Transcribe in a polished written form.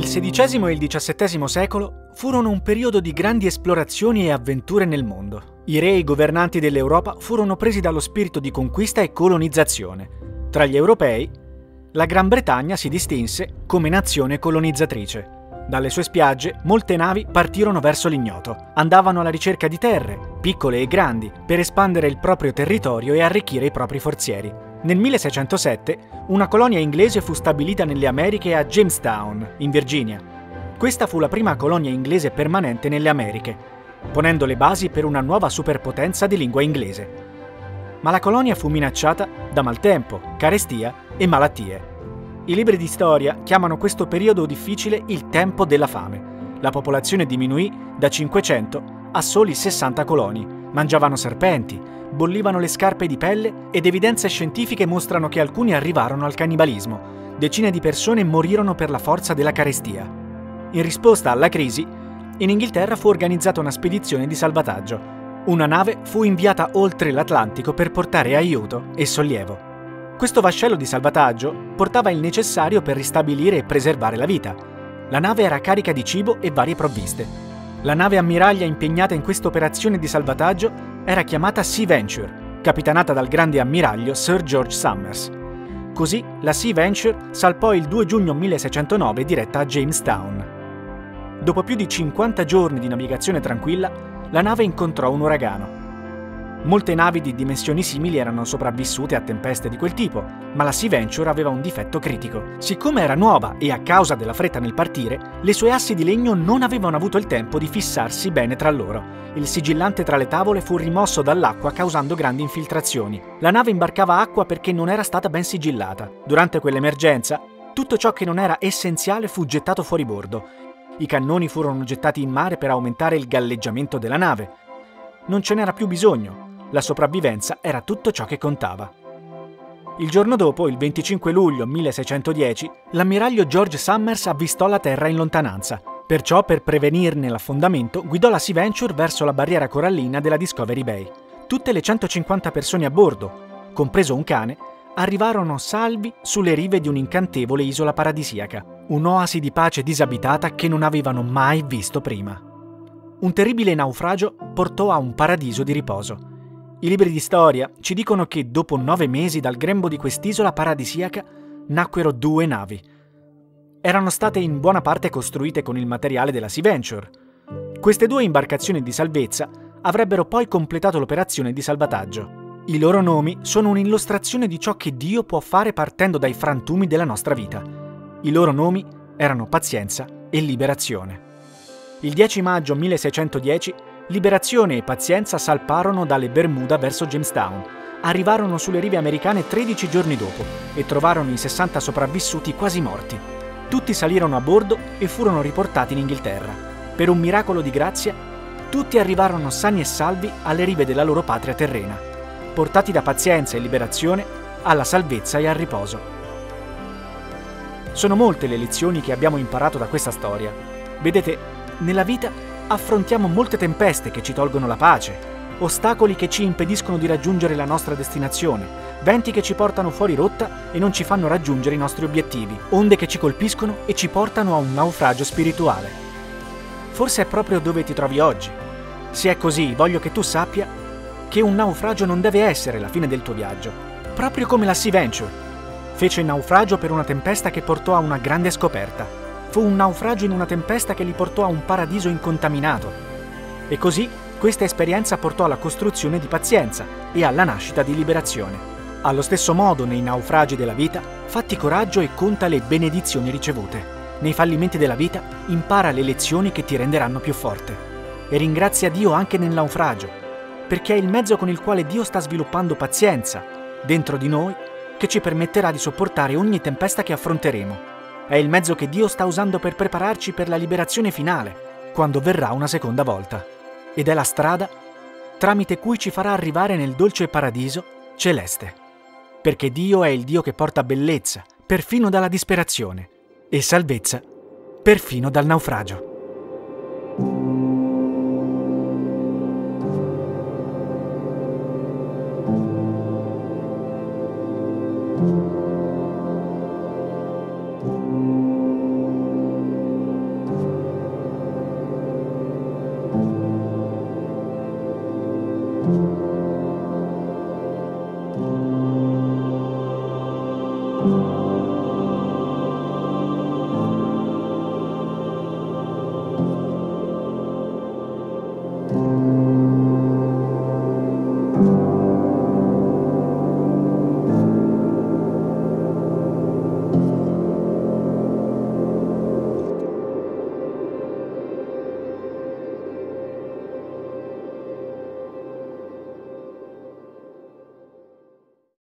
Il XVI e il XVII secolo furono un periodo di grandi esplorazioni e avventure nel mondo. I re e i governanti dell'Europa furono presi dallo spirito di conquista e colonizzazione. Tra gli europei, la Gran Bretagna si distinse come nazione colonizzatrice. Dalle sue spiagge, molte navi partirono verso l'ignoto. Andavano alla ricerca di terre, piccole e grandi, per espandere il proprio territorio e arricchire i propri forzieri. Nel 1607, una colonia inglese fu stabilita nelle Americhe a Jamestown, in Virginia. Questa fu la prima colonia inglese permanente nelle Americhe, ponendo le basi per una nuova superpotenza di lingua inglese. Ma la colonia fu minacciata da maltempo, carestia e malattie. I libri di storia chiamano questo periodo difficile il tempo della fame. La popolazione diminuì da 500 a soli 60 coloni. Mangiavano serpenti, bollivano le scarpe di pelle ed evidenze scientifiche mostrano che alcuni arrivarono al cannibalismo. Decine di persone morirono per la forza della carestia. In risposta alla crisi, in Inghilterra fu organizzata una spedizione di salvataggio. Una nave fu inviata oltre l'Atlantico per portare aiuto e sollievo. Questo vascello di salvataggio portava il necessario per ristabilire e preservare la vita. La nave era carica di cibo e varie provviste. La nave ammiraglia impegnata in questa operazione di salvataggio era chiamata Sea Venture, capitanata dal grande ammiraglio Sir George Somers. Così la Sea Venture salpò il 2 giugno 1609 diretta a Jamestown. Dopo più di 50 giorni di navigazione tranquilla, la nave incontrò un uragano. Molte navi di dimensioni simili erano sopravvissute a tempeste di quel tipo, ma la Sea Venture aveva un difetto critico. Siccome era nuova e a causa della fretta nel partire, le sue assi di legno non avevano avuto il tempo di fissarsi bene tra loro. Il sigillante tra le tavole fu rimosso dall'acqua causando grandi infiltrazioni. La nave imbarcava acqua perché non era stata ben sigillata. Durante quell'emergenza, tutto ciò che non era essenziale fu gettato fuori bordo. I cannoni furono gettati in mare per aumentare il galleggiamento della nave. Non ce n'era più bisogno. La sopravvivenza era tutto ciò che contava. Il giorno dopo, il 25 luglio 1610, l'ammiraglio George Somers avvistò la terra in lontananza. Perciò, per prevenirne l'affondamento, guidò la Sea Venture verso la barriera corallina della Discovery Bay. Tutte le 150 persone a bordo, compreso un cane, arrivarono salvi sulle rive di un'incantevole isola paradisiaca, un'oasi di pace disabitata che non avevano mai visto prima. Un terribile naufragio portò a un paradiso di riposo. I libri di storia ci dicono che dopo 9 mesi dal grembo di quest'isola paradisiaca nacquero 2 navi. Erano state in buona parte costruite con il materiale della Sea Venture. Queste 2 imbarcazioni di salvezza avrebbero poi completato l'operazione di salvataggio. I loro nomi sono un'illustrazione di ciò che Dio può fare partendo dai frantumi della nostra vita. I loro nomi erano Pazienza e Liberazione. Il 10 maggio 1610 Liberazione e Pazienza salparono dalle Bermuda verso Jamestown. Arrivarono sulle rive americane 13 giorni dopo e trovarono i 60 sopravvissuti quasi morti. Tutti salirono a bordo e furono riportati in Inghilterra. Per un miracolo di grazia, tutti arrivarono sani e salvi alle rive della loro patria terrena, portati da Pazienza e Liberazione alla salvezza e al riposo. Sono molte le lezioni che abbiamo imparato da questa storia. Vedete, nella vita affrontiamo molte tempeste che ci tolgono la pace, ostacoli che ci impediscono di raggiungere la nostra destinazione, venti che ci portano fuori rotta e non ci fanno raggiungere i nostri obiettivi, onde che ci colpiscono e ci portano a un naufragio spirituale. Forse è proprio dove ti trovi oggi. Se è così, voglio che tu sappia che un naufragio non deve essere la fine del tuo viaggio, proprio come la Sea Venture. Fece il naufragio per una tempesta che portò a una grande scoperta. Fu un naufragio in una tempesta che li portò a un paradiso incontaminato. E così questa esperienza portò alla costruzione di Pazienza e alla nascita di Liberazione. Allo stesso modo, nei naufragi della vita, fatti coraggio e conta le benedizioni ricevute. Nei fallimenti della vita, impara le lezioni che ti renderanno più forte. E ringrazia Dio anche nel naufragio, perché è il mezzo con il quale Dio sta sviluppando pazienza dentro di noi che ci permetterà di sopportare ogni tempesta che affronteremo. È il mezzo che Dio sta usando per prepararci per la liberazione finale, quando verrà una seconda volta. Ed è la strada tramite cui ci farà arrivare nel dolce paradiso celeste. Perché Dio è il Dio che porta bellezza, perfino dalla disperazione, e salvezza, perfino dal naufragio.